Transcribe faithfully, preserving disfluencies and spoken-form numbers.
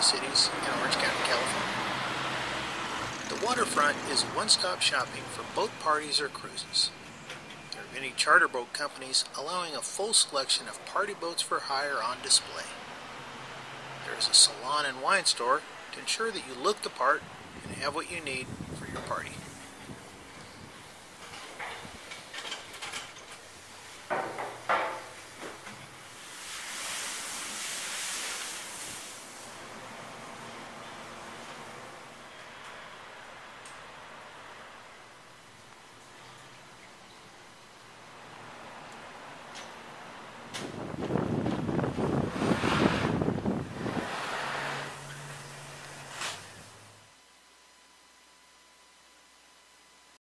Wcities in Orange County, California. The Waterfront is one-stop shopping for boat parties or cruises. There are many charter boat companies allowing a full selection of party boats for hire on display. There is a salon and wine store to ensure that you look the part and have what you need for your party.